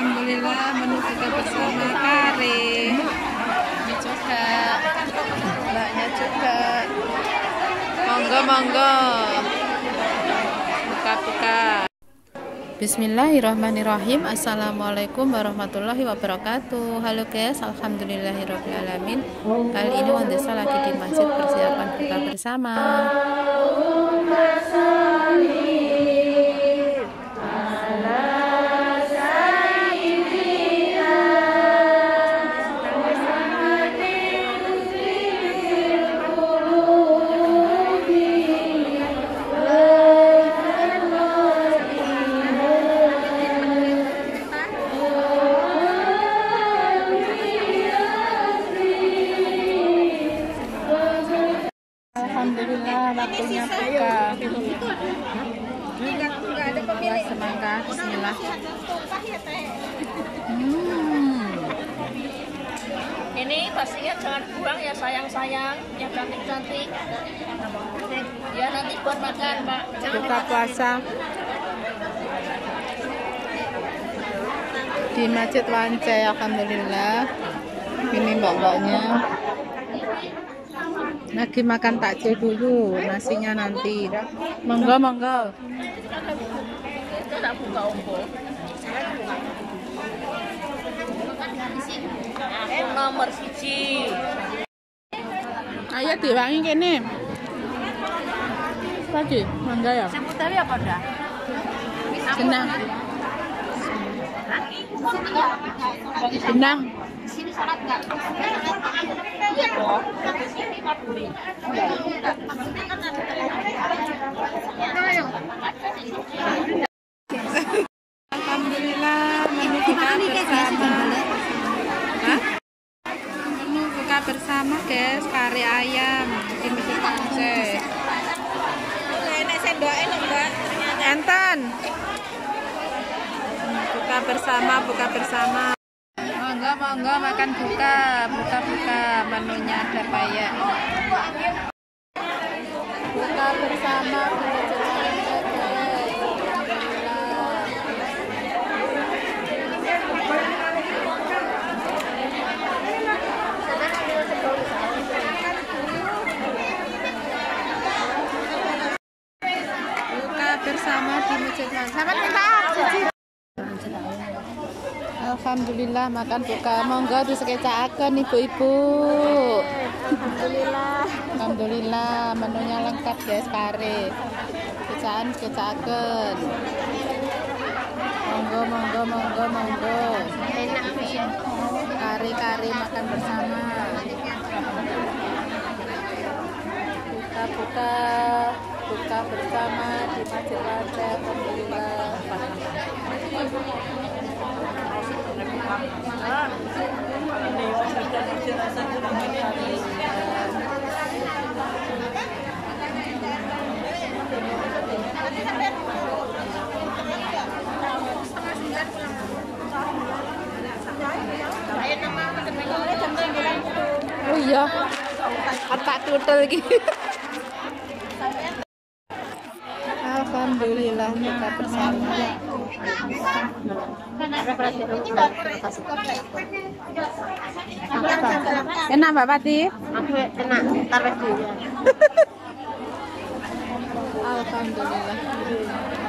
Alhamdulillah menu buka bersama kare. Ini juga, mbaknya juga. Monggo, buka-buka. Bismillahirrahmanirrahim. Assalamualaikum warahmatullahi wabarakatuh. Halo guys, alhamdulillahirrahmanirrahim. Kali ini Wandesa lagi di masjid persiapan buka bersama. Alhamdulillah waktunya buka. Semangka, bismillah. Ini pastinya jangan buang ya sayang-sayang, yang cantik-cantik. Ya nanti buat makan Pak. Buka puasa di Masjid Wancai, alhamdulillah. Ini mbak-mbaknya lagi makan takjil dulu, nasinya nanti. Monggo. Itu tak buka umbo. Nomor 1. Ayo diwangi kene. Pagi, mangga ya. Seputari apa dah? Senang. Senang. Sini salat enggak? Alhamdulillah menu buka bersama. Menu buka bersama guys, kari ayam di Masjid Wancai. Enak sendoke lho, Mbak. Enten. Buka bersama. Monggo makan buka menunya ada payah. Buka bersama di Masjid Wancai, guys. Buka bersama di Masjid Wancai. Alhamdulillah makan buka. Monggo disekecakaken ibu-ibu. Alhamdulillah menunya lengkap guys, kare. Sekecakaken. Monggo. Enak sih. Kari makan bersama. Buka bersama di Masjid Wancai. Alhamdulillah. Oh iya, apa tutul lagi? Alhamdulillah buka bersama. Enak Mbak Pati? Enak, taruh dulu. Alhamdulillah.